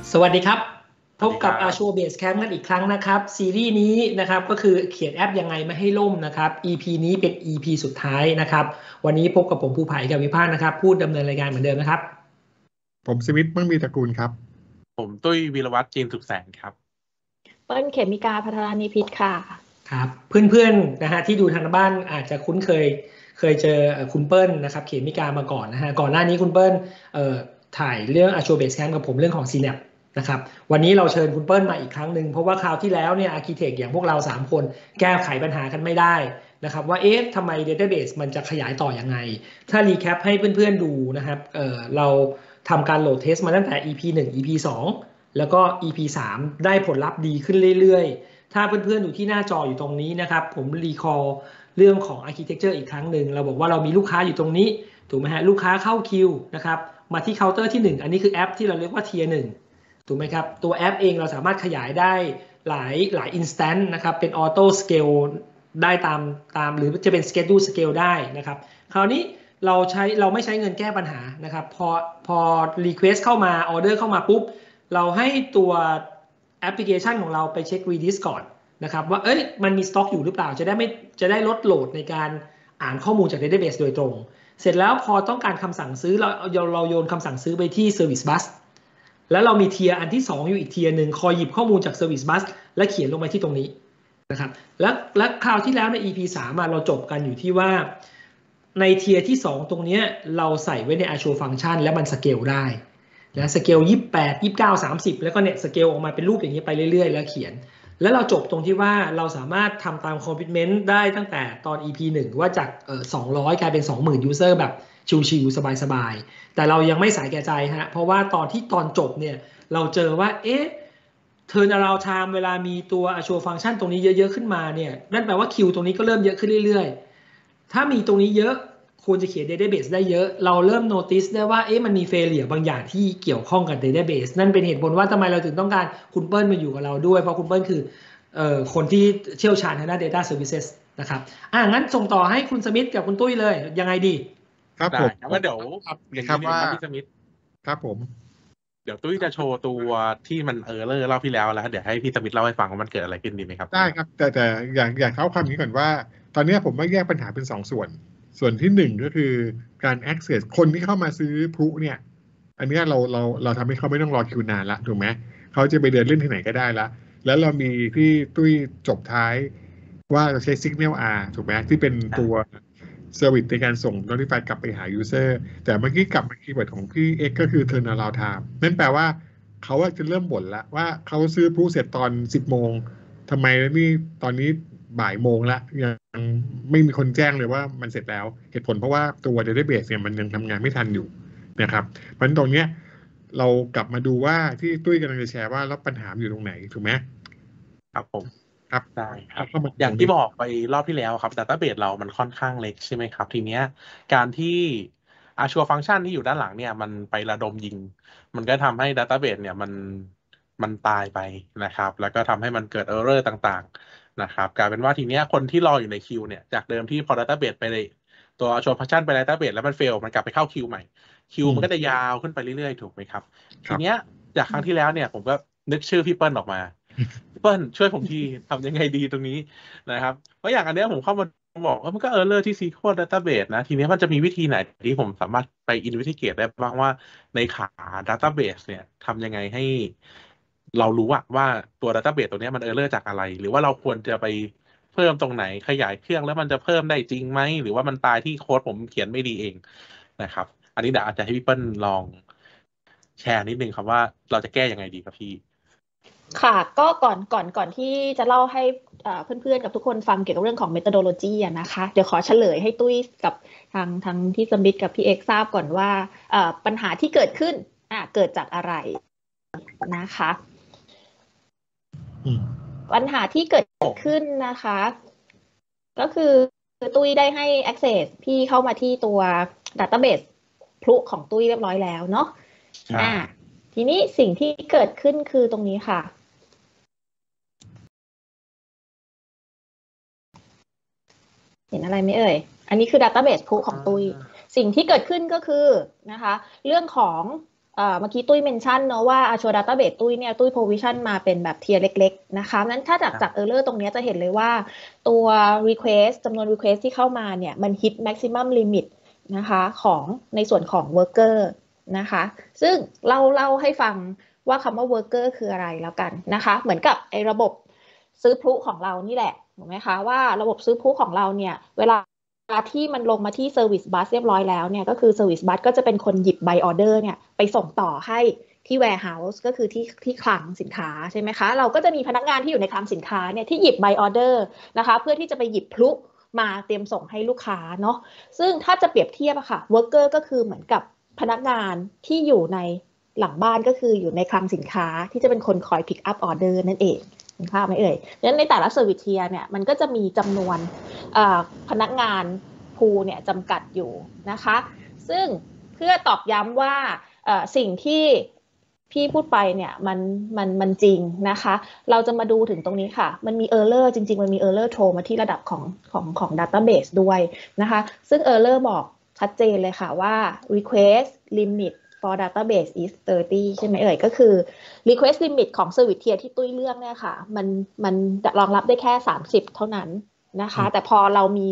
สวัสดีครับพบกับสวัสดีครับ Azure Base Camp กันอีกครั้งนะครับซีรีส์นี้นะครับก็คือเขียนแอปยังไงไม่ให้ล่มนะครับ EP นี้เป็น EP สุดท้ายนะครับวันนี้พบกับผมภูไผ่กับวิภาคนะครับพูดดำเนินรายการเหมือนเดิมนะครับผมสมิธมั่งมีตระกูลครับผมตุ้ยวีรวัฒน์จีนสุขแสงครับเปิ้ลเขมิกาภัทรานิพิษค่ะครับเพื่อนๆนะฮะที่ดูทางบ้านอาจจะคุ้นเคยเจอคุณเปิ้ลนะครับเขมิกามาก่อนนะฮะก่อนหน้านี้คุณเปิ้ลถ่ายเรื่อง Azure Base Camp กับผมเรื่องของ Synapse นะครับวันนี้เราเชิญคุณเปิ้ลมาอีกครั้งหนึ่งเพราะว่าคราวที่แล้วเนี่ยอาร์คิเทคอย่างพวกเรา3คนแก้ไขปัญหากันไม่ได้นะครับว่าเอ๊ะทำไม Database มันจะขยายต่อยังไงถ้ารีแคปให้เพื่อนๆดูนะครับเราทำการโหลดเทสมาตั้งแต่ EP 1 EP 2แล้วก็ EP 3ได้ผลลัพธ์ดีขึ้นเรื่อยๆถ้าเพื่อนๆดูที่หน้าจออยู่ตรงนี้นะครับผมรีคอลเรื่องของ Architecture อีกครั้งหนึ่งเราบอกว่าเรามีลูกค้าอยู่ตรงนี้ถูกไหมฮะลูกค้าเข้าคิวนะครับมาที่เคาน์เตอร์ที่1อันนี้คือแอปที่เราเรียกว่า Tier 1ถูกไหมครับตัวแอปเองเราสามารถขยายได้หลาย instance นะครับเป็น auto scale ได้ตามหรือจะเป็น schedule scale ได้นะครับคราวนี้เราไม่ใช้เงินแก้ปัญหานะครับพอ request เข้ามา order เข้ามาปุ๊บเราให้ตัวแอปพลิเคชันของเราไปเช็ค redis ก่อนนะครับว่ามันมีสต็อกอยู่หรือเปล่าจะได้ลดโหลดในการอ่านข้อมูลจาก database โดยตรงเสร็จแล้วพอต้องการคำสั่งซื้อเราโยนคำสั่งซื้อไปที่ service bus แล้วเรามีเทียร์อันที่2อยู่อีกเทียร์หนึ่งคอยหยิบข้อมูลจาก service bus และเขียนลงไปที่ตรงนี้นะครับและคราวที่แล้วใน EP 3เราจบกันอยู่ที่ว่าในเทียร์ที่2ตรงนี้เราใส่ไว้ใน Azure Function แล้วมันสเกลได้นะสเกล28 29 30แล้วก็เนี่ยสเกลออกมาเป็นรูปอย่างนี้ไปเรื่อยๆแล้วเขียนแล้วเราจบตรงที่ว่าเราสามารถทำตาม commitment ได้ตั้งแต่ตอน EP 1ว่าจาก200กลายเป็น 20,000 user แบบชิวๆสบายๆแต่เรายังไม่สายแก่ใจฮะเพราะว่าตอนจบเนี่ยเราเจอว่าturnaround time เวลามีตัว Azure Function ตรงนี้เยอะๆขึ้นมาเนี่ยนั่นแปลว่าคิวตรงนี้ก็เริ่มเยอะขึ้นเรื่อยๆถ้ามีตรงนี้เยอะควรจะเขียน database ได้เยอะเราเริ่ม notice ได้ว่ามันมี failure บางอย่างที่เกี่ยวข้องกับ database นั่นเป็นเหตุผลว่าทำไมเราถึงต้องการคุณเปิ้ลมาอยู่กับเราด้วยเพราะคุณเปิ้ลคือคนที่เชี่ยวชาญทางด้าน data services นะครับงั้นส่งต่อให้คุณสมิธกับคุณตุ้ยเลยยังไงดีครับผมว่าเดี๋ยวอย่างนี้ว่าพี่สมิธครับผมเดี๋ยวตุ้ยจะโชว์ตัวที่มันเลอร์เล่าพี่แล้วเดี๋ยวให้พี่สมิธเล่าให้ฟังว่ามันเกิดอะไรขึ้นดีไหมครับได้ครับแต่อยากเท้าความนี้ก่อนว่าตอนนี้ผมไม่แยกปัญหาเป็น2 ส่วนที่1ก็คือการ access คนที่เข้ามาซื้อพลุเนี่ยอันนี้เราทำให้เขาไม่ต้องรอคิวนานละถูกไหมเขาจะไปเดินเล่นที่ไหนก็ได้ละแล้วเรามีที่ตุ้ยจบท้ายว่าเราใช้ Signal R ถูกไหมที่เป็นตัวเซอร์วิสในการส่ง notify กลับไปหา user แต่เมื่อกี้กลับมาคีย์เวิร์ดของพี่ X ก็คือ turnaround time นั่นแปลว่าเขาจะเริ่มบ่นละว่าเขาซื้อพลุเสร็จตอน10 โมงทำไมนี่ตอนนี้บ่ายโมงละยังไม่มีคนแจ้งเลยว่ามันเสร็จแล้วเหตุผลเพราะว่าตัว database เนี่ยมันยังทำงานไม่ทันอยู่นะครับเพราะฉะนั้นตรงเนี้ยเรากลับมาดูว่าที่ตุ้ยกำลังจะแชร์ว่าแล้วปัญหาอยู่ตรงไหนถูกไหมครับผมครับได้ครับอย่างที่บอกไปรอบที่แล้วครับ database เรามันค่อนข้างเล็กใช่ไหมครับทีเนี้ยการที่ Azure Function ที่อยู่ด้านหลังเนี่ยมันไประดมยิงมันก็ทำให้ database เนี่ยมันตายไปนะครับแล้วก็ทำให้มันเกิด error ต่างๆนะครับกลายเป็นว่าทีเนี้ยคนที่รออยู่ในคิวเนี่ยจากเดิมที่พอ database ไปเลยตัว Azure Function ไป database แล้วมัน fail มันกลับไปเข้าคิวใหม่คิวมันก็จะยาวขึ้นไปเรื่อยๆถูกไหมครับทีเนี้ยจากครั้งที่แล้วเนี่ยผมก็นึกชื่อพี่เปิ้ลออกมาเปิ้ลช่วยผมทีทำยังไงดีตรงนี้นะครับเพราะอย่างอันเนี้ยผมเข้ามาบอกว่ามันก็error ที่ SQL database นะทีนี้มันจะมีวิธีไหนที่ผมสามารถไป investigate ได้บ้างว่าในขา database เนี่ยทำยังไงให้เรารู้ว่าตัว database ตัวนี้มันerror จากอะไรหรือว่าเราควรจะไปเพิ่มตรงไหนขยายเครื่องแล้วมันจะเพิ่มได้จริงไหมหรือว่ามันตายที่โค้ดผมเขียนไม่ดีเองนะครับอันนี้เดี๋ยวอาจจะให้พี่เปิ้ลลองแชร์นิดนึงครับว่าเราจะแก้ยังไงดีครับพี่ค่ะก็ก่อนที่จะเล่าให้เพื่อนๆกับทุกคนฟังเกี่ยวกับเรื่องของ methodology นะคะเดี๋ยวขอเฉลยให้ตุ้ยกับทางที่สมิธกับพี่เอกทราบก่อนว่าปัญหาที่เกิดขึ้นเกิดจากอะไรนะคะปัญหาที่เกิดขึ้นนะคะก็คือตุ้ยได้ให้ access พี่เข้ามาที่ตัว database พลุของตุ้ยเรียบร้อยแล้วเนาะทีนี้สิ่งที่เกิดขึ้นคือตรงนี้ค่ะเห็นอะไรไหมเอ่ยอันนี้คือ database พลุของตุ้ยสิ่งที่เกิดขึ้นก็คือนะคะเรื่องของเมื่อกี้ตุ้ยเมนชั่นเนาะว่า Azure Database ตุ้ยเนี่ยตุ้ย provision มาเป็นแบบเทียร์เล็กๆนะคะนั้นถ้าจาก error ตรงนี้จะเห็นเลยว่าตัว request จำนวน request ที่เข้ามาเนี่ยมัน hit maximum limit นะคะของในส่วนของ worker นะคะซึ่งเล่าให้ฟังว่าคำว่า worker คืออะไรแล้วกันนะคะเหมือนกับไอ้ระบบซื้อพลุของเรานี่แหละถูกไหมคะว่าระบบซื้อพลุของเราเนี่ยเวลาที่มันลงมาที่ Service Bus เรียบร้อยแล้วเนี่ยก็คือ Service Bus ก็จะเป็นคนหยิบ Buy Order เนี่ยไปส่งต่อให้ที่ Warehouse ก็คือที่คลังสินค้าใช่ไหมคะเราก็จะมีพนักงานที่อยู่ในคลังสินค้าเนี่ยที่หยิบ Buy Order นะคะเพื่อที่จะไปหยิบพลุมาเตรียมส่งให้ลูกค้าเนาะซึ่งถ้าจะเปรียบเทียบอะค่ะ Worker ก็คือเหมือนกับพนักงานที่อยู่ในหลังบ้านก็คืออยู่ในคลังสินค้าที่จะเป็นคนคอย pick up order นั่นเองเห็นภาพไหมเอ่ยดังนั้นในแต่ละ service tier เนี่ยมันก็จะมีจำนวนพนักงานพูลเนี่ยจำกัดอยู่นะคะซึ่งเพื่อตอกย้ำว่าสิ่งที่พี่พูดไปเนี่ยมันจริงนะคะเราจะมาดูถึงตรงนี้ค่ะมันมี error จริงๆมันมี error โทรมาที่ระดับของ database ด้วยนะคะซึ่ง error บอกชัดเจนเลยค่ะว่า request limit for database is 30 ใช่ไหมเอ่ยก็คือ request limit ของ service tier ที่ตุ้ยเลือกเนี่ยค่ะมันรองรับได้แค่30เท่านั้นนะคะแต่พอเรามี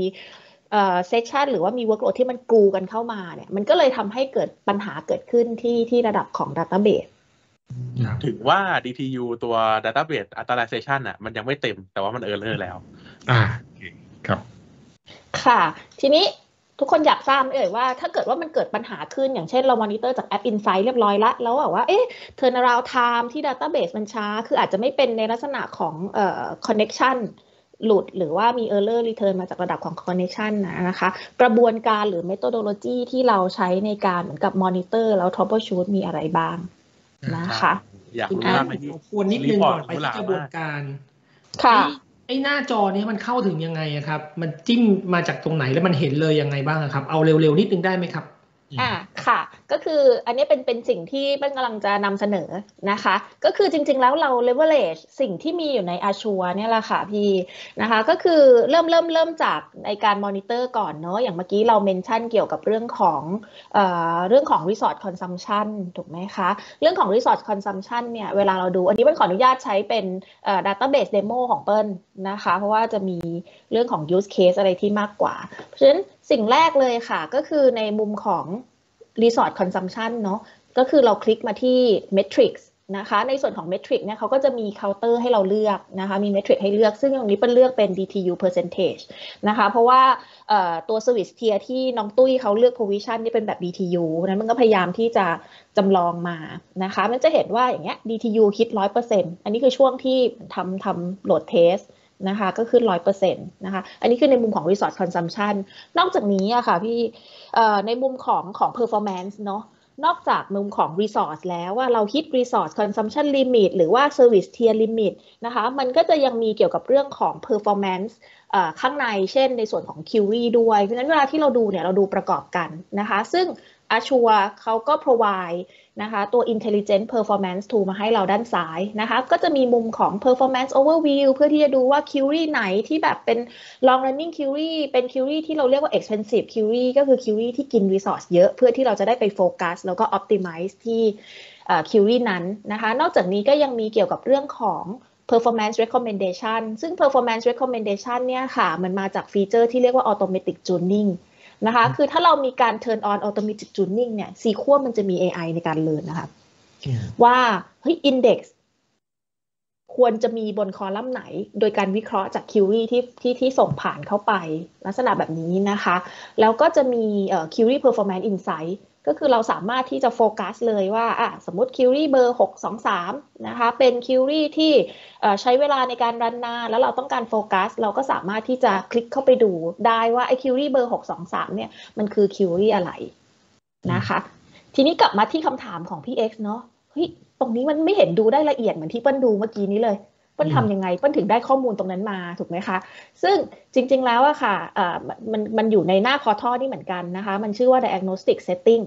section หรือว่ามี workload ที่มันกรูกันเข้ามาเนี่ยมันก็เลยทำให้เกิดปัญหาเกิดขึ้นที่ระดับของ database ถึงว่า DTU ตัว database authorization อ่ะมันยังไม่เต็มแต่ว่ามันerrorแล้วครับค่ะทีนี้ทุกคนอยากทราบไหมเอ่ยว่าถ้าเกิดว่ามันเกิดปัญหาขึ้นอย่างเช่นเรามอนิเตอร์จากแอป Insight เรียบร้อยแล้วแบบว่าturnaround time ที่ database มันช้าคืออาจจะไม่เป็นในลักษณะของconnection หลุดหรือว่ามี error return มาจากระดับของ connection นะคะกระบวนการหรือ methodology ที่เราใช้ในการเหมือนกับ monitor แล้ว troubleshoot มีอะไรบ้างนะคะอยากรู้มากเลยที่ควรนิดนึงก่อนไปที่กระบวนการค่ะไอ้หน้าจอนี้มันเข้าถึงยังไงครับมันจิ้มมาจากตรงไหนแล้วมันเห็นเลยยังไงบ้างครับเอาเร็วๆนิดนึงได้ไหมครับค่ะก็คืออันนี้เป็นสิ่งที่เปิ้ลกำลังจะนำเสนอนะคะก็คือจริงๆแล้วเรา leverage สิ่งที่มีอยู่ใน Azure เนี่ยแหละค่ะพี่นะคะก็คือเริ่มจากในการ monitor ก่อนเนาะอย่างเมื่อกี้เราเมนชั่นเกี่ยวกับเรื่องของ resource consumption ถูกไหมคะเรื่องของ resource consumption เนี่ยเวลาเราดูอันนี้เปิ้ลขออนุญาตใช้เป็นdatabase demo ของเปิ้ลนะคะเพราะว่าจะมีเรื่องของ use case อะไรที่มากกว่าเพราะฉะนั้นสิ่งแรกเลยค่ะก็คือในมุมของ resource consumption เนาะก็คือเราคลิกมาที่ metrics นะคะในส่วนของ metric เนี่ยเขาก็จะมี counter ให้เราเลือกนะคะมี metric ให้เลือกซึ่งตรงนี้เป็นเลือกเป็น DTU percentage นะคะเพราะว่าตัว service tier ที่น้องตุ้ยเขาเลือก provision นี่เป็นแบบ DTU นั้นมันก็พยายามที่จะจำลองมานะคะมันจะเห็นว่าอย่างเงี้ย DTU คิด 100% อันนี้คือช่วงที่ทำ load testนะคะก็ขึ้น 100% นะคะอันนี้คือในมุมของ resource consumption นอกจากนี้อะค่ะพี่ในมุมของ performance เนาะนอกจากมุมของ resource แล้วว่าเรา hit resource consumption limit หรือว่า service tier limit นะคะมันก็จะยังมีเกี่ยวกับเรื่องของ performance ข้างในเช่นในส่วนของ query ด้วยเพราะฉะนั้นเวลาที่เราดูเนี่ยเราดูประกอบกันนะคะซึ่ง Azure เขาก็ provide นะคะตัว intelligent performance tool มาให้เราด้านซ้ายนะคะก็จะมีมุมของ performance overview เพื่อที่จะดูว่า query ไหนที่แบบเป็น long running query เป็น query ที่เราเรียกว่า expensive query ก็คือ query ที่กิน resource เยอะเพื่อที่เราจะได้ไปโฟกัสแล้วก็ optimize ที่query นั้นนะคะนอกจากนี้ก็ยังมีเกี่ยวกับเรื่องของ performance recommendation ซึ่ง performance recommendation เนี่ยค่ะมันมาจากฟีเจอร์ที่เรียกว่า automatic tuningนะคะคือถ้าเรามีการ turn on automatic tuning เนี่ยsequel มันจะมี AI ในการ learn นะคะว่าเฮ้ย index ควรจะมีบนคอลัมน์ไหนโดยการวิเคราะห์จาก query ที่ส่งผ่านเข้าไปลักษณะแบบนี้นะคะแล้วก็จะมี query performance insight ก็คือเราสามารถที่จะโฟกัสเลยว่าสมมติ query เบอร์623นะคะเป็น query ที่ใช้เวลาในการรันนานแล้วเราต้องการโฟกัสเราก็สามารถที่จะคลิกเข้าไปดูได้ว่าไอ้ query เบอร์623เนี่ยมันคือ query อะไรนะคะทีนี้กลับมาที่คำถามของพี่ X เนาะเฮ้ยตรงนี้มันไม่เห็นดูได้ละเอียดเหมือนที่เปิ้ลดูเมื่อกี้นี้เลยเปิ้ลทำยังไงเปิ้ลถึงได้ข้อมูลตรงนั้นมาถูกไหมคะซึ่งจริงๆแล้วอะค่ะมันอยู่ในหน้า portal นี่เหมือนกันนะคะมันชื่อว่า diagnostic setting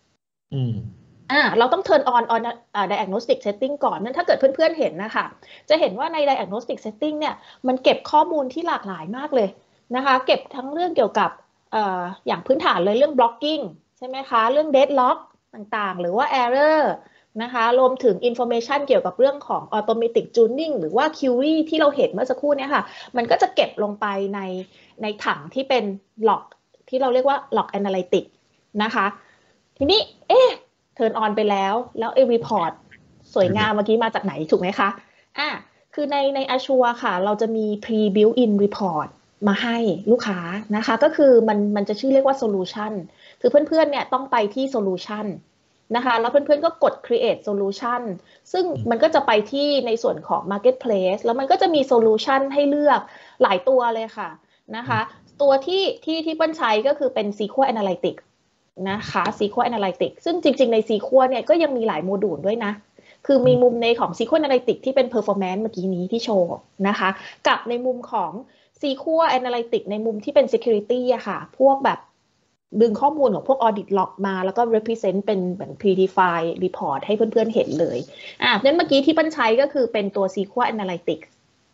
เราต้อง turn on diagnostic setting ก่อนนั้นถ้าเกิดเพื่อนๆเห็นนะคะจะเห็นว่าใน diagnostic setting เนี่ยมันเก็บข้อมูลที่หลากหลายมากเลยนะคะเก็บทั้งเรื่องเกี่ยวกับอย่างพื้นฐานเลยเรื่อง blocking ใช่ไหมคะเรื่อง deadlock ต่างๆหรือว่า error นะคะรวมถึง information เกี่ยวกับเรื่องของ automatic tuning หรือว่า query ที่เราเห็นเมื่อสักครู่นี้ค่ะมันก็จะเก็บลงไปในถังที่เป็น log ที่เราเรียกว่า log analytics นะคะทีนี้turn on ไปแล้วไอ้ report สวยงามเมื่อกี้มาจากไหนถูกไหมคะคือใน Azure ค่ะเราจะมี pre-built-in report มาให้ลูกค้านะคะก็คือมันจะชื่อเรียกว่า solution คือเพื่อนๆเนี่ยต้องไปที่ solution นะคะแล้วเพื่อนๆก็กด create solution ซึ่งมันก็จะไปที่ในส่วนของ marketplace แล้วมันก็จะมี solution ให้เลือกหลายตัวเลยค่ะนะคะตัวที่เปิ้ลใช้ก็คือเป็น SQL Analytics นะคะ SQL Analytics ซึ่งจริงๆใน SQL เนี่ยก็ยังมีหลายโมดูลด้วยนะคือมีมุมในของ SQL Analytics ที่เป็น performance เมื่อกี้นี้ที่โชว์นะคะกับในมุมของ SQL Analytics ในมุมที่เป็น security อะค่ะพวกแบบดึงข้อมูลของพวก audit log มาแล้วก็ represent เป็นเหมือน predefined report ให้เพื่อนๆเห็นเลยนั้นเมื่อกี้ที่เปิ้ลใช้ก็คือเป็นตัว SQL Analytics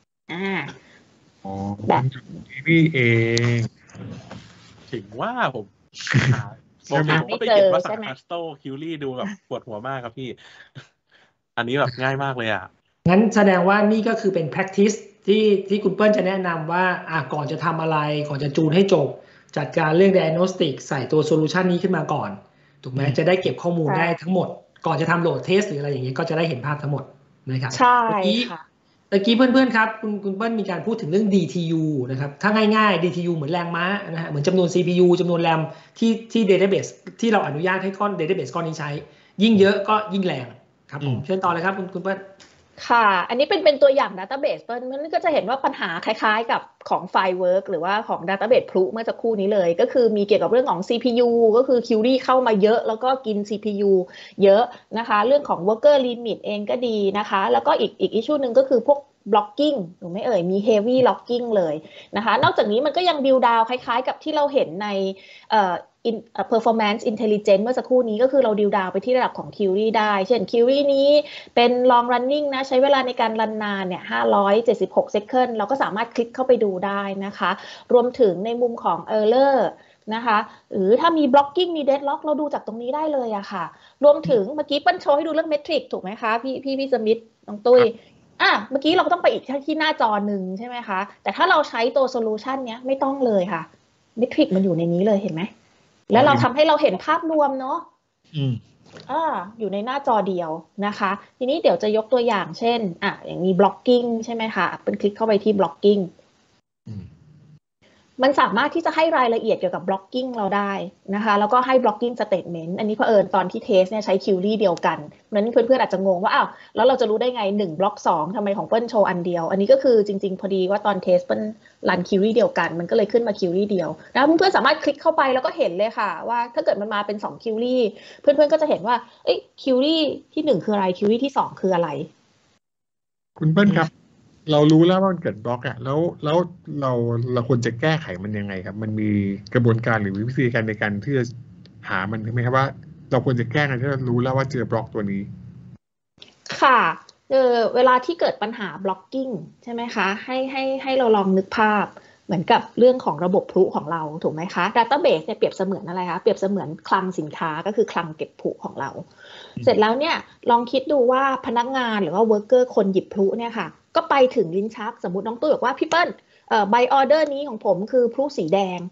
แบบนี้เองถึงว่าผมก็ไปเก็บว่าสักคัสโตคิวรี่ดูแบบปวดหัวมากครับพี่อันนี้แบบง่ายมากเลยงั้นแสดงว่านี่ก็คือเป็น practice ที่คุณเปิ้ลจะแนะนำว่าก่อนจะทำอะไรก่อนจะจูนให้จบจัดการเรื่อง diagnostic ใส่ตัว solution นี้ขึ้นมาก่อนถูกไหมจะได้เก็บข้อมูลได้ทั้งหมดก่อนจะทำโหลดเทสหรืออะไรอย่างนี้ก็จะได้เห็นภาพทั้งหมดนะครับใช่ค่ะเมื่อกี้เพื่อนๆครับคุณเปิ้ลมีการพูดถึงเรื่อง DTU นะครับถ้าง่ายๆ DTU เหมือนแรงม้านะฮะเหมือนจำนวน CPU จำนวน RAM ที่ database ที่เราอนุญาตให้ก้อน database ก้อนนี้ใช้ยิ่งเยอะก็ยิ่งแรงครับผมเชิญต่อเลยครับคุณเปิ้ลค่ะอันนี้เป็นตัวอย่าง database มันก็จะเห็นว่าปัญหาคล้ายๆกับของ Firework หรือว่าของ database พลุเมื่อสักครู่นี้เลยก็คือมีเกี่ยวกับเรื่องของ CPU ก็คือ query เข้ามาเยอะแล้วก็กิน CPU เยอะนะคะเรื่องของ worker limit เองก็ดีนะคะแล้วก็อีก issue นึงก็คือพวก blocking ถูกไหมมี heavy locking เลยนะคะนอกจากนี้มันก็ยัง build down คล้ายๆกับที่เราเห็นในperformance intelligence เมื่อสักครู่นี้ก็คือเราดิวดาวไปที่ระดับของ query ได้เช่น query นี้เป็น long running นะใช้เวลาในการรันนานเนี่ย576 second เราก็สามารถคลิกเข้าไปดูได้นะคะรวมถึงในมุมของ error นะคะหรือถ้ามี blocking มี deadlock เราดูจากตรงนี้ได้เลยอะค่ะรวมถึงเมื่อกี้เปิ้ลโชว์ให้ดูเรื่อง metric ถูกไหมคะพี่สมิธน้องตุ้ยเมื่อกี้เราก็ต้องไปอีกที่หน้าจอหนึ่งใช่ไหมคะแต่ถ้าเราใช้ตัว solution เนี้ยไม่ต้องเลยค่ะ metric มันอยู่ในนี้เลยเห็นไหมแล้วเราทำให้เราเห็นภาพรวมเนาะอยู่ในหน้าจอเดียวนะคะทีนี้เดี๋ยวจะยกตัวอย่างเช่นอย่างมี blocking ใช่ไหมคะเป็นคลิกเข้าไปที่ blocking มันสามารถที่จะให้รายละเอียดเกี่ยวกับ blocking เราได้นะคะแล้วก็ให้ blocking statement อันนี้เผอิญตอนที่เทสเนี่ยใช้ query เดียวกันนั้นเพื่อนๆอาจจะงงว่าแล้วเราจะรู้ได้ไง1บล็อก2ทำไมของเปิ้ลโชว์อันเดียวอันนี้ก็คือจริงๆพอดีว่าตอนเทสเปิ้ลรัน query เดียวกันมันก็เลยขึ้นมา query เดียวแล้วเพื่อนๆสามารถคลิกเข้าไปแล้วก็เห็นเลยค่ะว่าถ้าเกิดมันมาเป็น2 query เพื่อนๆก็จะเห็นว่าquery ที่1คืออะไร query ที่2คืออะไรคุณเปิ้ลครับเรารู้แล้วว่ามันเกิดบล็อกแล้วเราควรจะแก้ไขมันยังไงครับมันมีกระบวนการหรือวิธีการในการที่จะหามันใช่ไหมครับว่าเราควรจะแก้ไงที่เรารู้แล้วว่าเจอบล็อกตัวนี้ค่ะเวลาที่เกิดปัญหา blocking ใช่ไหมคะให้เราลองนึกภาพเหมือนกับเรื่องของระบบพลุของเราถูกไหมคะ database เนี่ยเปรียบเสมือนอะไรคะเปรียบเสมือนคลังสินค้าก็คือคลังเก็บพลุของเราเสร็จแล้วเนี่ยลองคิดดูว่าพนักงานหรือว่า worker คนหยิบพลุเนี่ยค่ะก็ไปถึงลิ้นชักสมมติน้องตุ้ยบอกว่าพี่เปิ้ลใบออเดอร์นี้ของผมคือพลุสีแดง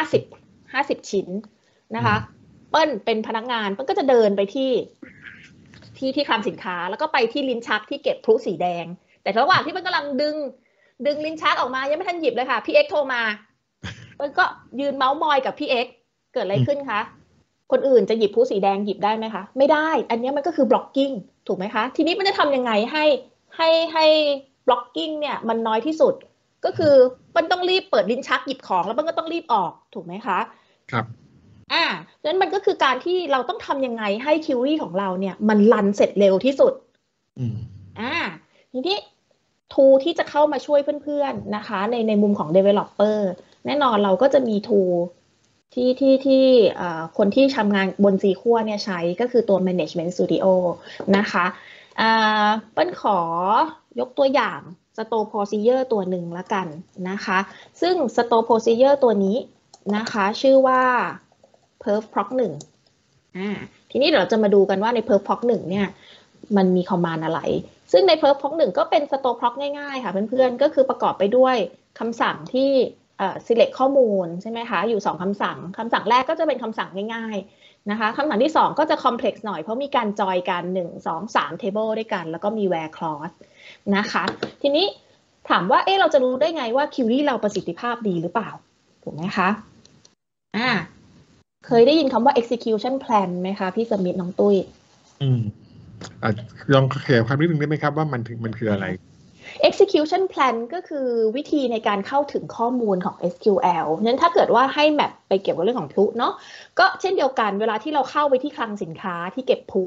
50ชิ้นนะคะเปิ้ลเป็นพนักงานเปิ้ลก็จะเดินไปที่คลังสินค้าแล้วก็ไปที่ลิ้นชักที่เก็บพลุสีแดงแต่ระหว่างที่เปิ้ลกำลังดึงลิ้นชักออกมายังไม่ทันหยิบเลยค่ะพี่เอ็กโทรมาเปิ้ลก็ยืนเมาส์มอยกับพี่เอ็กเกิดอะไรขึ้นคะคนอื่นจะหยิบพลุสีแดงหยิบได้ไหมคะไม่ได้อันนี้มันก็คือ blocking ถูกไหมคะทีนี้มันจะทำยังไงให้ blocking เนี่ยมันน้อยที่สุดก็คือมันต้องรีบเปิดลิ้นชักหยิบของแล้วมันก็ต้องรีบออกถูกไหมคะครับดังนั้นมันก็คือการที่เราต้องทำยังไงให้ query ของเราเนี่ยมันรันเสร็จเร็วที่สุดทีนี้ tool ที่จะเข้ามาช่วยเพื่อนๆนะคะในมุมของ developer แน่นอนเราก็จะมี tool ที่คนที่ทำงานบน SQL เนี่ยใช้ก็คือตัว Management Studio นะคะเปิ้ลขอยกตัวอย่าง Store Procedure ตัวหนึ่งละกันนะคะซึ่ง Store Procedure ตัวนี้นะคะชื่อว่า perf proc 1 ทีนี้เดี๋ยวเราจะมาดูกันว่าใน perf proc 1เนี่ยมันมี command อะไรซึ่งใน perf proc 1ก็เป็น store proc ง่ายๆค่ะเพื่อนๆก็คือประกอบไปด้วยคำสั่งที่select ข้อมูลใช่ไหมคะอยู่2คำสั่งแรกก็จะเป็นคำสั่งง่ายๆนะคะคำสั่งที่2ก็จะ complex หน่อยเพราะมีการจอยกัน1 2 3 table ด้วยกันแล้วก็มี where clause นะคะทีนี้ถามว่าเราจะรู้ได้ไงว่า query เราประสิทธิภาพดีหรือเปล่าถูกไหมคะเคยได้ยินคำว่า execution plan ไหมคะพี่สมิธน้องตุ้ยลองขยายความนิดนึงได้ไหมครับว่ามันคืออะไร execution plan ก็คือวิธีในการเข้าถึงข้อมูลของ SQL นั้นถ้าเกิดว่าให้แมปไปเกี่ยวกับเรื่องของพลุเนาะก็เช่นเดียวกันเวลาที่เราเข้าไปที่คลังสินค้าที่เก็บพลุ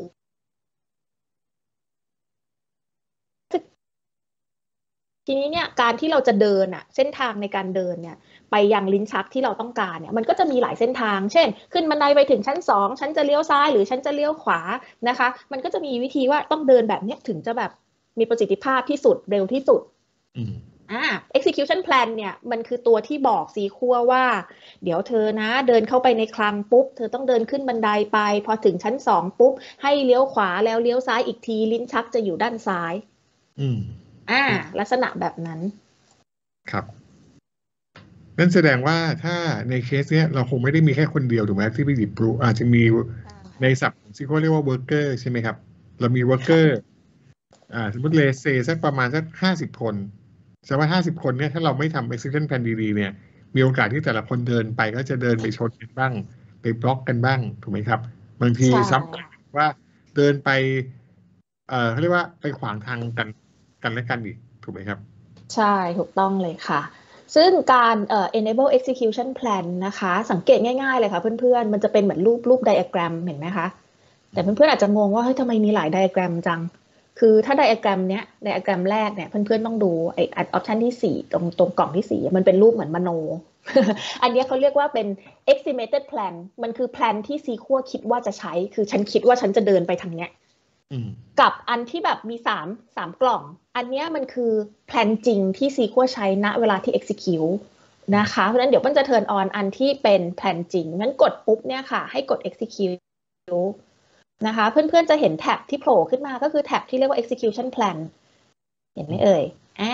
ทีนี้เนี่ยการที่เราจะเดินเส้นทางในการเดินเนี่ยไปยังลิ้นชักที่เราต้องการเนี่ยมันก็จะมีหลายเส้นทางเช่นขึ้นบันไดไปถึงชั้น2ฉันจะเลี้ยวซ้ายหรือฉันจะเลี้ยวขวานะคะมันก็จะมีวิธีว่าต้องเดินแบบนี้ถึงจะแบบมีประสิทธิภาพที่สุดเร็วที่สุดexecution plan เนี่ยมันคือตัวที่บอกsequelว่าเดี๋ยวเธอนะเดินเข้าไปในคลังปุ๊บเธอต้องเดินขึ้นบันไดไปพอถึงชั้น2ปุ๊บให้เลี้ยวขวาแล้วเลี้ยวซ้ายอีกทีลิ้นชักจะอยู่ด้านซ้ายลักษณะแบบนั้นครับนั่นแสดงว่าถ้าในเคสเนี้ยเราคงไม่ได้มีแค่คนเดียวถูกไหมที่ไปหยิบพลุอาจจะมีในศัพท์ที่เขาเรียกว่า worker ใช่ไหมครับเรามี worker สมมติเลเซสักประมาณสัก50 คนแสดงว่า50 คนเนี่ยถ้าเราไม่ทำ execution plan ดีๆเนี่ยมีโอกาสที่แต่ละคนเดินไปก็จะเดินไปชนกันบ้างไปบล็อกกันบ้างถูกไหมครับบางทีซ้ำว่าเดินไปเขาเรียกว่าไปขวางทางกันและกันอีกถูกไหมครับใช่ถูกต้องเลยค่ะซึ่งการenable execution plan นะคะสังเกตง่ายๆเลยค่ะเพื่อนๆมันจะเป็นเหมือนรูป diagram เห็นไหมคะแต่เพื่อนๆอาจจะงงว่าเฮ้ยทำไมมีหลาย diagram จังคือถ้า diagram เนี้ย diagram แรกเนี่ยเพื่อนๆต้องดูไอ้ option ที่4ตรงกล่องที่4มันเป็นรูปเหมือนมโน อันนี้เขาเรียกว่าเป็น estimated plan มันคือ plan ที่ sequel คิดว่าจะใช้คือฉันคิดว่าฉันจะเดินไปทางเนี้ยกับอันที่แบบมี3กล่องอันนี้มันคือแพลนจริงที่ sequel ใช้ณเวลาที่ execute นะคะเพราะฉะนั้นเดี๋ยวมันจะ turn on อันที่เป็นแพลนจริงงั้นกดปุ๊บเนี่ยค่ะให้กด execute นะคะเพื่อนๆจะเห็นแท็บที่โผล่ขึ้นมาก็คือแท็บที่เรียกว่า execution plan เห็นไหมเอ่ย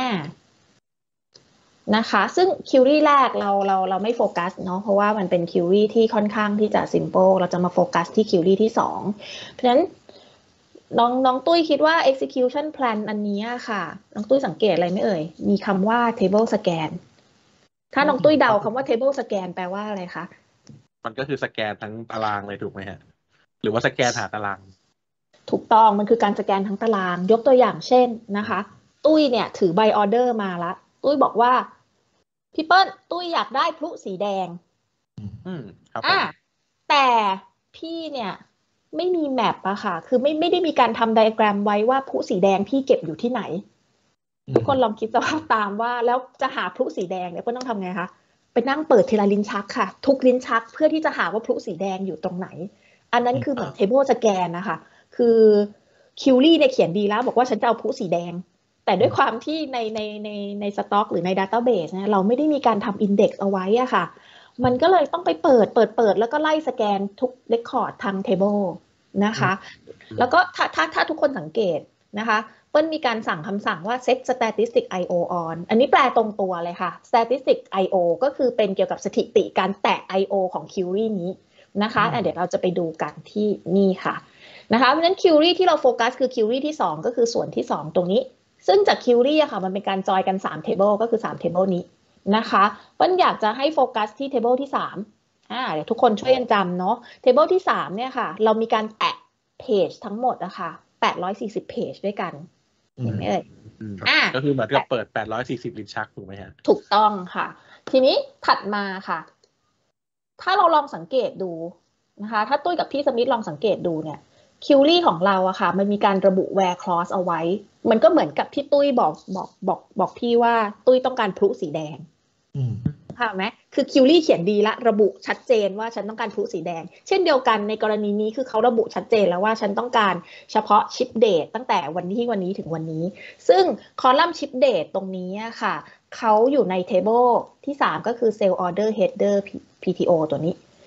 นะคะซึ่ง query แรกเราไม่โฟกัสเนาะเพราะว่ามันเป็น query ที่ค่อนข้างที่จะ simple เราจะมาโฟกัสที่ query ที่2เพราะฉะนั้นน้องตุ้ยคิดว่า execution plan อันนี้ค่ะน้องตุ้ยสังเกตอะไรไหมเอ่ยมีคำว่า table scan ถ้าน้องตุ้ยเดาคำว่า table scan แปลว่าอะไรคะมันก็คือสแกนทั้งตารางเลยถูกไหมฮะหรือว่าสแกนหาตารางถูกต้องมันคือการสแกนทั้งตารางยกตัวอย่างเช่นนะคะตุ้ยเนี่ยถือใบออเดอร์มาละตุ้ยบอกว่าพี่เปิ้ลตุ้ยอยากได้พลุสีแดงครับแต่พี่เนี่ยไม่มีแมปอะค่ะคือไม่ได้มีการทำไดอะแกรมไว้ว่าพลุสีแดงพี่เก็บอยู่ที่ไหนทุกคนลองคิดสภาพตามว่าแล้วจะหาพลุสีแดงเนี่ยก็ต้องทำไงคะไปนั่งเปิดทีละลิ้นชักค่ะทุกลิ้นชักเพื่อที่จะหาว่าพลุสีแดงอยู่ตรงไหนอันนั้นคือเหมือน table scan นะคะคือคิวรี่เนี่ยเขียนดีแล้วบอกว่าฉันจะเอาพลุสีแดงแต่ด้วยความที่ในสต็อกหรือใน database เนี่ยเราไม่ได้มีการทำ index เอาไว้อะค่ะมันก็เลยต้องไปเปิดแล้วก็ไล่สแกนทุก record ทาง table นะคะแล้วก็ถ้าทุกคนสังเกตนะคะเปิ้ลมีการสั่งคำสั่งว่า set statistic io on อันนี้แปลตรงตัวเลยค่ะ statistic io ก็คือเป็นเกี่ยวกับสถิติการแตะ io ของ query นี้นะคะเดี๋ยวเราจะไปดูกันที่นี่ค่ะนะคะเพราะฉะนั้น query ที่เราโฟกัสคือ query ที่2ก็คือส่วนที่2ตรงนี้ซึ่งจาก query อะค่ะมันเป็นการจอยกัน3 table ก็คือ3 table นี้นะคะเปิ้ลอยากจะให้โฟกัสที่ table ที่3เดี๋ยวทุกคนช่วยกันจำเนาะ table ที่3เนี่ยค่ะเรามีการแตะ page ทั้งหมดนะคะ840 page ด้วยกันเห็นไหมเอ่ยก็คือเหมือนกับเปิด840ลิ้นชักถูกไหมฮะถูกต้องค่ะทีนี้ถัดมาค่ะถ้าเราลองสังเกตดูนะคะถ้าตุ้ยกับพี่สมิธลองสังเกตดูเนี่ยคิวรี่ของเราอะค่ะมันมีการระบุ where clause เอาไว้มันก็เหมือนกับที่ตุ้ยบอกพี่ว่าตุ้ยต้องการพลุสีแดงค่ะไหมคือคิวรี่เขียนดีละระบุชัดเจนว่าฉันต้องการพลุสีแดงเช่นเดียวกันในกรณีนี้คือเขาระบุชัดเจนแล้วว่าฉันต้องการเฉพาะชิปเดตตั้งแต่วันนี้ถึงวันนี้ซึ่งคอลัมน์ชิปเดตตรงนี้ค่ะเขาอยู่ใน table ที่3ก็คือ sell order header PTO ตัวนี้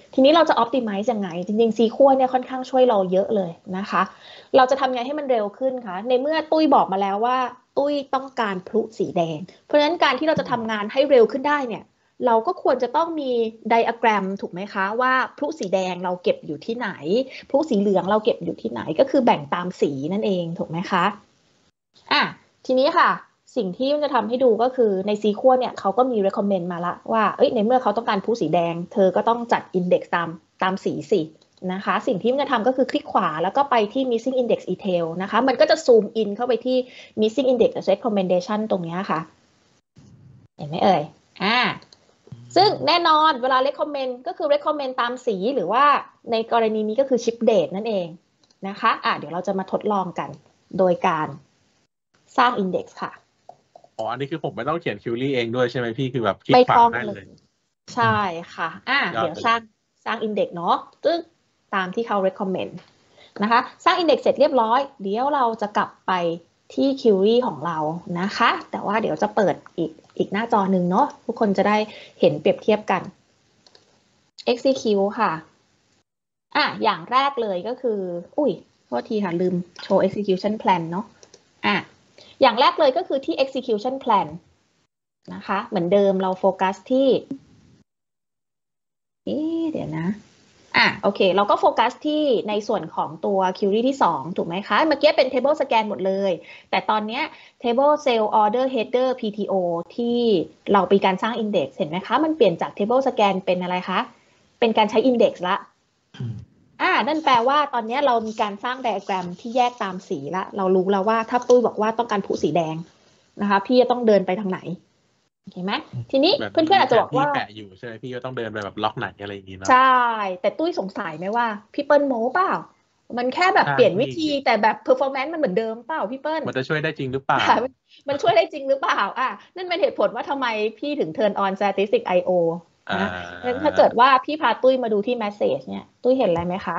ทีนี้เราจะ optimize ยังไงจริงๆ SQL เนี่ยค่อนข้างช่วยเราเยอะเลยนะคะเราจะทำไงให้มันเร็วขึ้นคะในเมื่อตุ้ยบอกมาแล้วว่าตุ้ยต้องการพลุสีแดงเพราะฉะนั้นการที่เราจะทำงานให้เร็วขึ้นได้เนี่ยเราก็ควรจะต้องมีไดอะแกรมถูกไหมคะว่าพลุสีแดงเราเก็บอยู่ที่ไหนพลุสีเหลืองเราเก็บอยู่ที่ไหนก็คือแบ่งตามสีนั่นเองถูกไหมคะทีนี้ค่ะสิ่งที่มันจะทำให้ดูก็คือใน SQL เนี่ยเขาก็มี recommend มาละว่าในเมื่อเขาต้องการพลุสีแดงเธอก็ต้องจัด index ตามสีสินะคะสิ่งที่มันจะทำก็คือคลิกขวาแล้วก็ไปที่ missing index detail นะคะมันก็จะซูมอินเข้าไปที่ missing index recommendation ตรงนี้ค่ะเห็นไหมเอ่ยซึ่งแน่นอนเวลา recommend ก็คือ recommend ตามสีหรือว่าในกรณีนี้ก็คือ ship date นั่นเองนะคะเดี๋ยวเราจะมาทดลองกันโดยการสร้าง index ค่ะอันนี้คือผมไม่ต้องเขียนคิวรี่เองด้วยใช่ไหมพี่คือแบบคลิกขวาได้เลยใช่ค่ะเดี๋ยวสร้าง index เนาะซึ่งตามที่เขา recommend นะคะสร้าง index เสร็จเรียบร้อยเดี๋ยวเราจะกลับไปที่ query ของเรานะคะแต่ว่าเดี๋ยวจะเปิดอีกหน้าจอหนึ่งเนาะทุกคนจะได้เห็นเปรียบเทียบกัน execute ค่ะอย่างแรกเลยก็คือโทษทีค่ะลืมโชว์ execution plan เนาะอย่างแรกเลยก็คือที่ execution plan นะคะเหมือนเดิมเราโฟกัสที่เดี๋ยวนะโอเคเราก็โฟกัสที่ในส่วนของตัว query ที่2ถูกไหมคะเมื่อกี้เป็น table scan หมดเลยแต่ตอนนี้ table cell order header PTO ที่เราไปการสร้าง index เห็นไหมคะมันเปลี่ยนจาก table scan เป็นอะไรคะเป็นการใช้ index ละนั่นแปลว่าตอนนี้เรามีการสร้างไดอะแกรมที่แยกตามสีละเรารู้แล้วว่าถ้าตุ้ยบอกว่าต้องการพลุสีแดงนะคะพี่จะต้องเดินไปทางไหนโอเคไหมทีนี้เพื่อนๆอาจจะบอกว่าแปะอยู่ใช่ไหมพี่ก็ต้องเดินไปแบบล็อกไหนอะไรอย่างงี้เนาะใช่แต่ตุ้ยสงสัยไหมว่าพี่เปิ้ลโม้เปล่ามันแค่แบบเปลี่ยนวิธีแต่แบบ performance มันเหมือนเดิมเปล่าพี่เปิ้ลมันจะช่วยได้จริงหรือเปล่ามันช่วยได้จริงหรือเปล่านั่นเป็นเหตุผลว่าทำไมพี่ถึง turn on static IO นะถ้าเกิดว่าพี่พาตุ้ยมาดูที่ message เนี่ยตุ้ยเห็นอะไรไหมคะ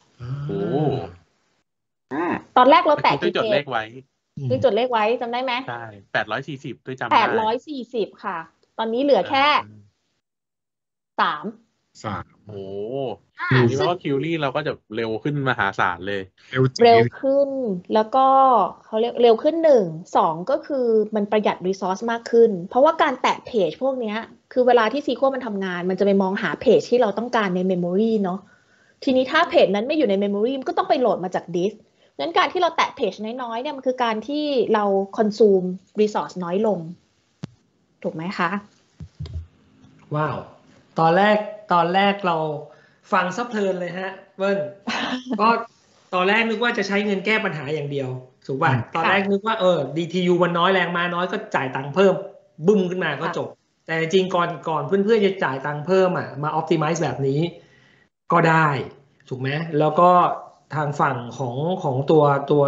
ตอนแรกเราแตะตุ้ยจดเลขไว้ตุ้ยจดเลขไว้จำได้ไหมใช่840ตุ้ยจำได้ 840ค่ะตอนนี้เหลือแค่3 นี่ว่าคิวรี่เราก็จะเร็วขึ้นมหาศาลเลยเร็วขึ้นแล้วก็เขาเรียกเร็วขึ้น2ก็คือมันประหยัดรีซอสมากขึ้นเพราะว่าการแตะเพจพวกนี้คือเวลาที่ SQL มันทำงานมันจะไปมองหาเพจที่เราต้องการในเมมโมรีเนาะทีนี้ถ้าเพจนั้นไม่อยู่ในเมมโมรีมันก็ต้องไปโหลดมาจากดิสก์งั้นการที่เราแตะเพจน้อยๆเนี่ยมันคือการที่เราคอนซูมรีซอสน้อยลงถูกไหมคะว้าวตอนแรกเราฟังซับเพลินเลยฮะเบิ้ลก็ตอนแรกนึกว่าจะใช้เงินแก้ปัญหาอย่างเดียวถูกป่ะตอนแรกนึกว่าDTU มันน้อยแรงมาน้อยก็จ่ายตังค์เพิ่มบึ้มขึ้นมาก็จบแต่จริงก่อนเพื่อนๆจะจ่ายตังค์เพิ่มมา optimize แบบนี้ก็ได้ถูกไหมแล้วก็ทางฝั่งของตัว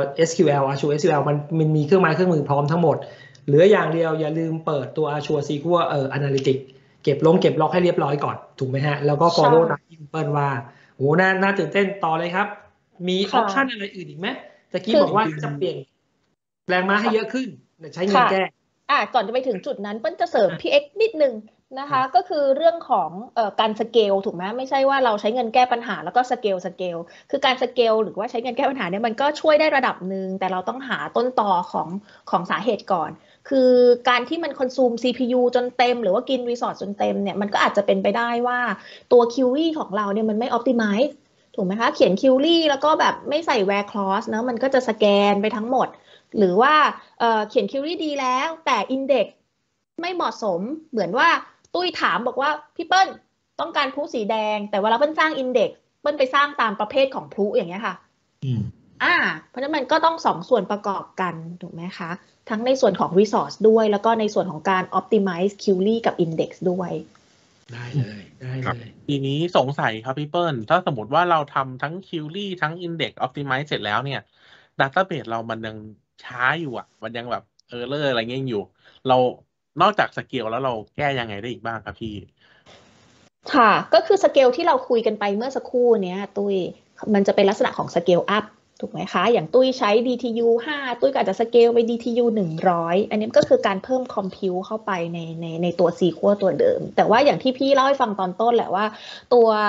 SQL Azure SQL มันมีเครื่องไม้เครื่องมือพร้อมทั้งหมดเหลืออย่างเดียวอย่าลืมเปิดตัว Azure SQL Analyticsเก็บล็อกให้เรียบร้อยก่อนถูกไหมฮะแล้วก็ follow ตามที่เปิ้ลว่าโหน่าตื่นเต้นต่อเลยครับมีออปชันอะไรอื่นอีกไหมตะกี้บอกว่าจะเปลี่ยนแรงม้าให้เยอะขึ้นใช้เงินแก้ก่อนจะไปถึงจุดนั้นเปิ้ลจะเสริมพี่เอ็กนิดนึงนะคะก็คือเรื่องของการสเกลถูกไหมไม่ใช่ว่าเราใช้เงินแก้ปัญหาแล้วก็สเกลคือการสเกลหรือว่าใช้เงินแก้ปัญหาเนี่ยมันก็ช่วยได้ระดับหนึ่งแต่เราต้องหาต้นตอของสาเหตุก่อนคือการที่มันคอนซูม CPU จนเต็มหรือว่ากินรีซอสจนเต็มเนี่ยมันก็อาจจะเป็นไปได้ว่าตัว query ของเราเนี่ยมันไม่ optimize ถูกไหมคะเขียน query แล้วก็แบบไม่ใส่ where clause นะมันก็จะสแกนไปทั้งหมดหรือว่าเขียน query ดีแล้วแต่ index ไม่เหมาะสมเหมือนว่าตุ้ยถามบอกว่าพี่เปิ้ลต้องการพลุสีแดงแต่เวลาเปิ้ลสร้าง index เปิ้ลไปสร้างตามประเภทของพลุอย่างเงี้ยค่ะเพราะฉะนั้นมันก็ต้อง2ส่วนประกอบกันถูกไหมคะทั้งในส่วนของ resource ด้วยแล้วก็ในส่วนของการ optimize query กับ index ด้วยได้เลยทีนี้สงสัยครับพี่เปิ้ลถ้าสมมติว่าเราทำทั้ง query ทั้ง index optimize เสร็จแล้วเนี่ย database เรามันยังช้าอยู่มันยังแบบerror อะไรเงี้ยอยู่เรานอกจากสเกลแล้วเราแก้ยังไงได้อีกบ้างครับพี่ค่ะก็คือสเกลที่เราคุยกันไปเมื่อสักครู่เนี้ยตุ้ยมันจะเป็นลักษณะของสเกลอัพถูกไหมคะอย่างตุ้ยใช้ DTU 5ตุ้ยก็อาจจะสเกลไป DTU 100อันนี้ก็คือการเพิ่มคอมพิวเข้าไปในตัว SQL ตัวเดิมแต่ว่าอย่างที่พี่เล่าให้ฟังตอนต้นแหละว่าตัว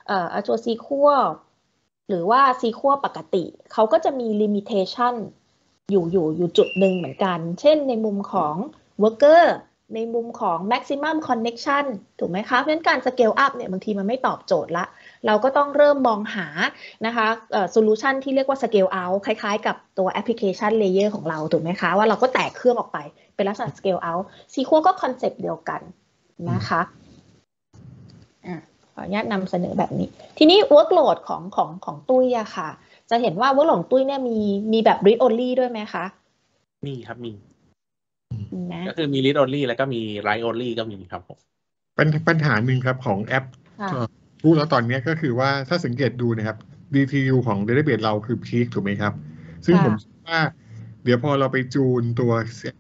Azure SQL หรือว่า SQL ปกติเขาก็จะมี limitation อยู่จุดหนึ่งเหมือนกันเช่นในมุมของ worker ในมุมของ maximum connection ถูกไหมคะเพราะฉะนั้นการ scale up เนี่ยบางทีมันไม่ตอบโจทย์ละเราก็ต้องเริ่มมองหานะคะsolution ที่เรียกว่า scale out คล้ายๆกับตัว application layer ของเราถูกไหมคะว่าเราก็แตกเครื่องออกไปเป็นลักษณะ scale out SQL ก็คอนเซปต์เดียวกันนะคะขออนุญาตนำเสนอแบบนี้ทีนี้ workload ของตุ้ยอะค่ะจะเห็นว่า workload ของตุ้ยเนี่ยมีแบบ read only ด้วยไหมคะมีครับมีนะก็คือมี read only แล้วก็มี write only ก็มีครับผมปัญหาหนึ่งครับของแอปพูดแล้วตอนนี้ก็คือว่าถ้าสังเกตดูนะครับ DTU ของ database เราคือ peak ถูกไหมครับซึ่งผมคิดว่าเดี๋ยวพอเราไปจูนตัว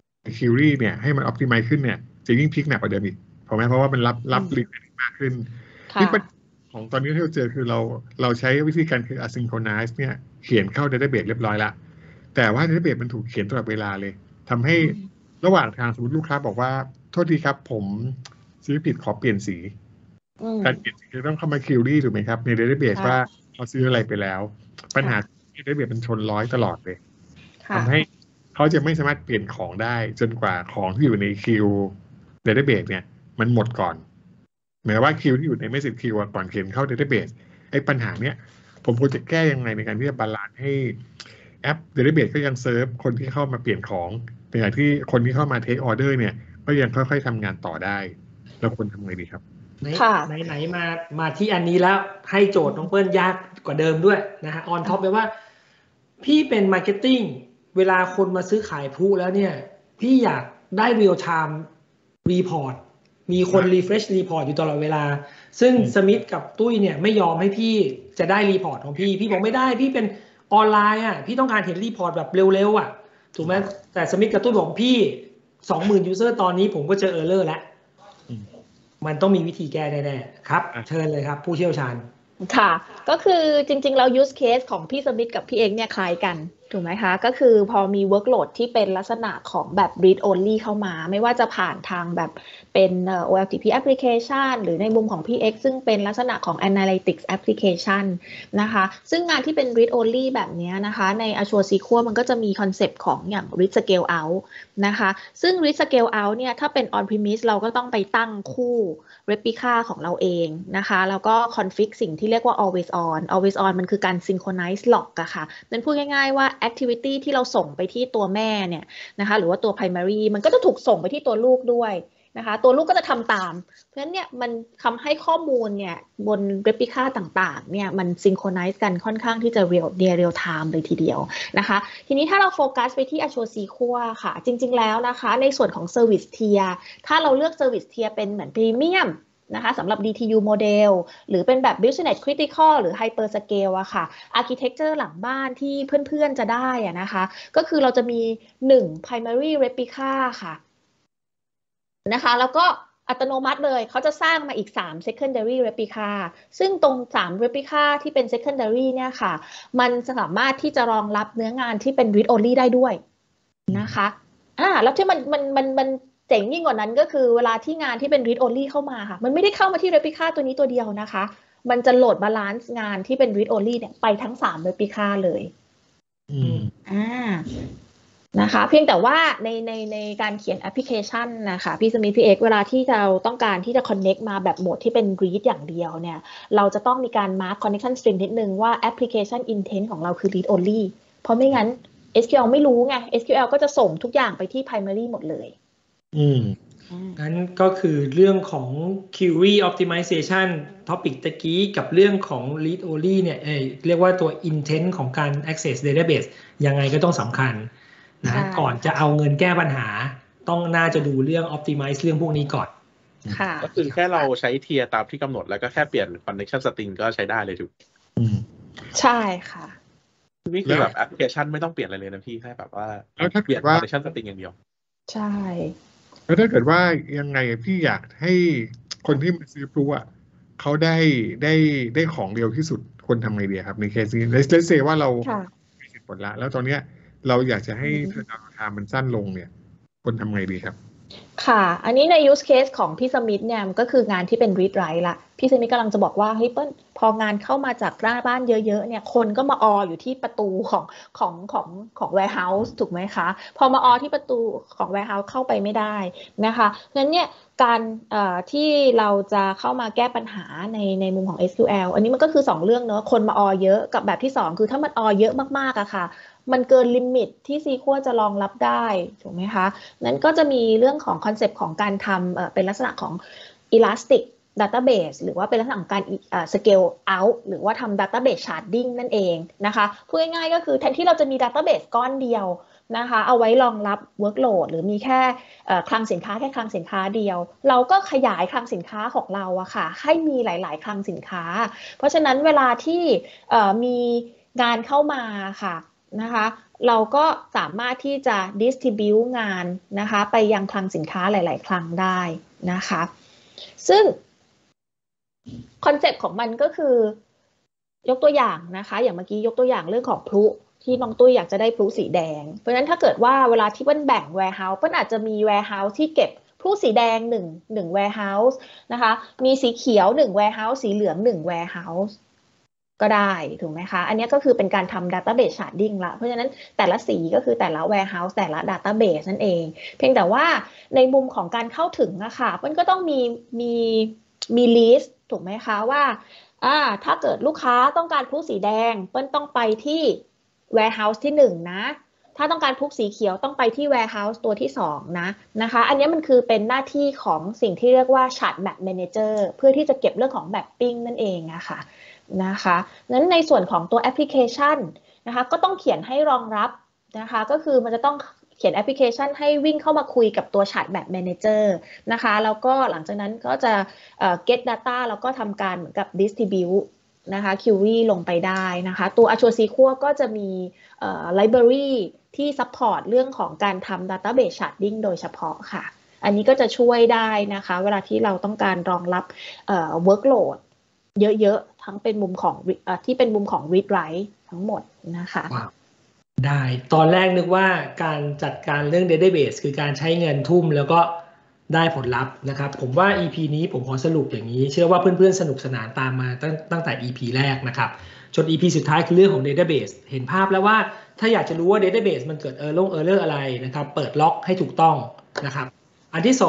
query เนี่ยให้มัน optimize ขึ้นเนี่ยจะยิ่ง peak หนักกว่าเดิมอีกถูกไหมเพราะว่ามันรับลิงก์มากขึ้นที่ของตอนนี้ที่เราเจอคือเราใช้วิธีการคือ asynchronize เนี่ยเขียนเข้า database เรียบร้อยละแต่ว่า database มันถูกเขียนตลอดเวลาเลยทำให้ระหว่างทางสมมติลูกค้าบอกว่าโทษทีครับผมซื้อผิดขอเปลี่ยนสีการเปลี่ยนสีจะต้องเข้ามาคิวรี่ถูกไหมครับใน database ว่าเขาซื้ออะไรไปแล้วปัญหาที่ database มันชนร้อยตลอดเลยทำให้เขาจะไม่สามารถเปลี่ยนของได้จนกว่าของที่อยู่ในคิว database เนี่ยมันหมดก่อนหมายว่าคิวที่อยู่ในไม่เสร็จคิวก่อนเขียนเข้า database ไอ้ปัญหาเนี้ยผมควรจะแก้ยังไงในการที่จะบาลานซ์ให้แอป database ก็ยังเซิร์ฟคนที่เข้ามาเปลี่ยนของในขณะที่คนที่เข้ามา take order เนี่ยก็ยังค่อยๆทำงานต่อได้เราควรทำไงดีครับไหนมาที่อันนี้แล้วให้โจทย์น้องเปิ้ลยากกว่าเดิมด้วยนะฮะออนท็อปแปลว่าพี่เป็นมาร์เก็ตติ้งเวลาคนมาซื้อขายพลุแล้วเนี่ยพี่อยากได้ real time report มีคน refresh report อยู่ตลอดเวลาซึ่งสมิธกับตุ้ยเนี่ยไม่ยอมให้พี่จะได้รีพอร์ตของพี่บอกไม่ได้พี่เป็นออนไลน์อ่ะพี่ต้องการเห็นรีพอร์ตแบบเร็วๆอ่ะถูกไหมแต่สมิธกับตุ้ยบอกพี่ 20,000 user ตอนนี้ผมก็เจอ error แล้วมันต้องมีวิธีแก้แน่ๆครับเชิญเลยครับผู้เชี่ยวชาญค่ะก็คือจริงๆเรา use case ของพี่สมิธกับพี่เอกเนี่ยคล้ายกันถูกไหมคะก็คือพอมี workload ที่เป็นลักษณะของแบบ read only เข้ามาไม่ว่าจะผ่านทางแบบเป็นOLTP application หรือในมุมของพี่ X ซึ่งเป็นลักษณะของ analytics application นะคะซึ่งงานที่เป็น read only แบบนี้นะคะใน Azure SQL มันก็จะมีคอนเซปต์ของอย่าง read scale out นะคะซึ่ง read scale out เนี่ยถ้าเป็น on premise เราก็ต้องไปตั้งคู่ replica ของเราเองนะคะแล้วก็ config สิ่งที่เรียกว่า always on มันคือการ synchronize log อะค่ะนั่นพูดง่ายๆว่า activity ที่เราส่งไปที่ตัวแม่เนี่ยนะคะหรือว่าตัว primary มันก็จะถูกส่งไปที่ตัวลูกด้วยนะคะตัวลูกก็จะทำตามเพราะฉะนั้นเนี่ยมันทำให้ข้อมูลเนี่ยบน replica ต่างๆเนี่ยมัน synchronize กันค่อนข้างที่จะ real time เลยทีเดียวนะคะทีนี้ถ้าเราโฟกัสไปที่ Azure SQL ค่ะจริงๆแล้วนะคะในส่วนของ service tier ถ้าเราเลือก service tier เป็นเหมือน premiumนะคะสำหรับ DTU model หรือเป็นแบบ business critical หรือ hyper scale อะค่ะ architecture หลังบ้านที่เพื่อนๆจะได้อะนะคะก็คือเราจะมี1 primary replica ค่ะนะคะแล้วก็อัตโนมัติเลยเขาจะสร้างมาอีก3 secondary replica ซึ่งตรง3 replica ที่เป็น secondary เนี่ยค่ะมันสามารถที่จะรองรับเนื้องานที่เป็น read only ได้ด้วยนะคะแล้วที่มันเจ๋งยิ่งกว่านั้นก็คือเวลาที่งานที่เป็น read only เข้ามาค่ะมันไม่ได้เข้ามาที่ replica ตัวนี้ตัวเดียวนะคะมันจะโหลดบาลานซ์งานที่เป็น read only เนี่ยไปทั้ง3 replica เลยนะคะเพียงแต่ว่าในการเขียนแอปพลิเคชันนะคะพี่สมิธพี่เอกเวลาที่เราต้องการที่จะ connect มาแบบโหมดที่เป็น read อย่างเดียวเนี่ยเราจะต้องมีการ mark connection string นิดนึงว่า application intent ของเราคือ read only เพราะไม่งั้น SQL ไม่รู้ไง SQL ก็จะส่งทุกอย่างไปที่ primary หมดเลยงั้นก็คือเรื่องของ query optimization topic ตะกี้กับเรื่องของ read only เนี่ยเรียกว่าตัว intent ของการ access database ยังไงก็ต้องสำคัญนะก่อนจะเอาเงินแก้ปัญหาต้องน่าจะดูเรื่อง optimize เรื่องพวกนี้ก่อนก็คือแค่เราใช้เทียร์ตามที่กำหนดแล้วก็แค่เปลี่ยน connection string ก็ใช้ได้เลยถูกใช่ค่ะนี่คือแบบแอปพลิเคชันไม่ต้องเปลี่ยนอะไรเลยนะพี่แค่แบบว่าเปลี่ยน connection string อย่างเดียวใช่แล้วถ้าเกิดว่ายังไงพี่อยากให้คนที่มาซื้อพลุอ่ะเขาได้ของเร็วที่สุดควรทำไงดีครับในเคสนี้let's sayว่าเรามีสิทธิ์ผลละแล้วตอนเนี้ยเราอยากจะให้เทอร์นาวด์ไทม์มันสั้นลงเนี่ยควรทำไงดีครับค่ะอันนี้ใน use case ของพี่สมิธเนี่ยมันก็คืองานที่เป็น read write ละพี่สมิธกำลังจะบอกว่าเฮ้ยเปิ้ลพองานเข้ามาจากหน้าบ้านเยอะๆเนี่ยคนก็มาอออยู่ที่ประตูของ warehouse ถูกไหมคะพอมาออที่ประตูของ warehouse เข้าไปไม่ได้นะคะงั้นเนี่ยการที่เราจะเข้ามาแก้ปัญหาในมุมของ SQL อันนี้มันก็คือ2เรื่องเนอะคนมาออเยอะกับแบบที่2คือถ้ามันออเยอะมากๆอะค่ะมันเกินลิมิตที่ SQL จะรองรับได้ถูกไหมคะนั้นก็จะมีเรื่องของคอนเซปต์ของการทำเป็นลักษณะของ Elastic Database หรือว่าเป็นลักษณะของการscale out หรือว่าทำ Database Sharding นั่นเองนะคะพูดง่ายๆก็คือแทนที่เราจะมี Database ก้อนเดียวนะคะเอาไว้รองรับ workload หรือมีแค่คลังสินค้าแค่คลังสินค้าเดียวเราก็ขยายคลังสินค้าของเราอะค่ะให้มีหลายๆคลังสินค้าเพราะฉะนั้นเวลาที่มีงานเข้ามาค่ะนะคะเราก็สามารถที่จะ distribute งานนะคะไปยังคลังสินค้าหลายๆคลังได้นะคะซึ่งคอนเซ็ปต์ของมันก็คือยกตัวอย่างนะคะอย่างเมื่อกี้ยกตัวอย่างเรื่องของพลุที่น้องตุ้ยอยากจะได้พลุสีแดงเพราะฉะนั้นถ้าเกิดว่าเวลาที่เปิ้ลแบ่ง warehouse เปิ้ลอาจจะมี warehouse ที่เก็บพลุสีแดง1 warehouse นะคะมีสีเขียว1 warehouse สีเหลือง1 warehouseก็ได้ถูกไหมคะอันนี้ก็คือเป็นการทำ database sharding ละเพราะฉะนั้นแต่ละสีก็คือแต่ละ warehouse แต่ละ database นั่นเองเพียงแต่ว่าในมุมของการเข้าถึงนะคะมันก็ต้องมี list ถูกไหมคะว่าถ้าเกิดลูกค้าต้องการพลุสีแดงเปิ้ลต้องไปที่ warehouse ที่1นะถ้าต้องการพลุสีเขียวต้องไปที่ warehouse ตัวที่2นะคะอันนี้มันคือเป็นหน้าที่ของสิ่งที่เรียกว่า chart map manager เพื่อที่จะเก็บเรื่องของ mapping นั่นเองนะคะนั้นในส่วนของตัวแอปพลิเคชันนะคะก็ต้องเขียนให้รองรับนะคะก็คือมันจะต้องเขียนแอปพลิเคชันให้วิ่งเข้ามาคุยกับตัว Chart Map Manager นะคะแล้วก็หลังจากนั้นก็จะget data แล้วก็ทำการเหมือนกับ distribute นะคะ query ลงไปได้นะคะตัว Azure SQL ก็จะมีlibrary ที่ support เรื่องของการทำ database sharding โดยเฉพาะค่ะอันนี้ก็จะช่วยได้นะคะเวลาที่เราต้องการรองรับworkload เยอะๆทั้งเป็นมุมของที่เป็นมุมของ read write ทั้งหมดนะคะได้ตอนแรกนึกว่าการจัดการเรื่อง database คือการใช้เงินทุ่มแล้วก็ได้ผลลัพธ์นะครับผมว่า EP นี้ผมขอสรุปอย่างนี้เชื่อว่าเพื่อนๆสนุกสนานตามมาตั้งแต่ EP แรกนะครับจน EP สุดท้ายคือเรื่องของ database เห็นภาพแล้วว่าถ้าอยากจะรู้ว่า database มันเกิดerror อะไรนะครับเปิดล็อกให้ถูกต้องนะครับอันที่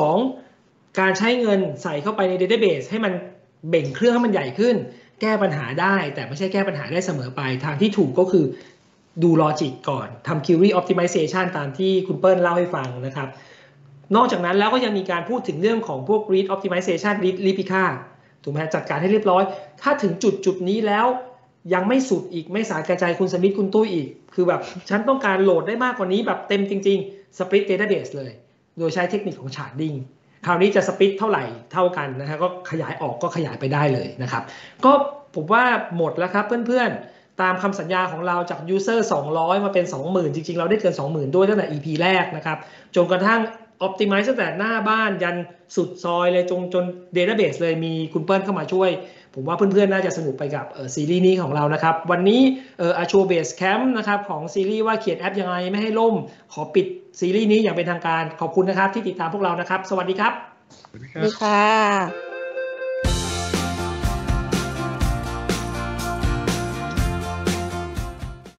2การใช้เงินใส่เข้าไปใน database ให้มันเบ่งเครื่องให้มันใหญ่ขึ้นแก้ปัญหาได้แต่ไม่ใช่แก้ปัญหาได้เสมอไปทางที่ถูกก็คือดูลอจิกก่อนทำ query optimization ตามที่คุณเปิ้ลเล่าให้ฟังนะครับนอกจากนั้นแล้วก็ยังมีการพูดถึงเรื่องของพวก read optimization read replica ถูกไหมจัดการให้เรียบร้อยถ้าถึงจุดนี้แล้วยังไม่สุดอีกไม่สาแก่ใจคุณสมิธคุณตุ้ยอีกคือแบบฉันต้องการโหลดได้มากกว่านี้แบบเต็มจริงๆ split database เลยโดยใช้เทคนิคของ sharding คราวนี้จะสปลิตเท่าไหร่เท่ากันนะฮะก็ขยายออกก็ขยายไปได้เลยนะครับก็ผมว่าหมดแล้วครับเพื่อนๆตามคำสัญญาของเราจาก user 200มาเป็น 20,000 จริงๆเราได้เกิน 20,000 ด้วยตั้งแต่ EP แรกนะครับจนกระทั่ง optimize ตั้งแต่หน้าบ้านยันสุดซอยเลยจน database เลยมีคุณเปิ้ลเข้ามาช่วยผมว่าเพื่อนๆน่าจะสนุกไปกับซีรีส์นี้ของเรานะครับวันนี้Azure Base Camp นะครับของซีรีส์ว่าเขียนแอปยังไงไม่ให้ล่มขอปิดซีรีส์นี้อย่างเป็นทางการขอบคุณนะครับที่ติดตามพวกเรานะครับสวัสดีครับสวัสดีค่ะ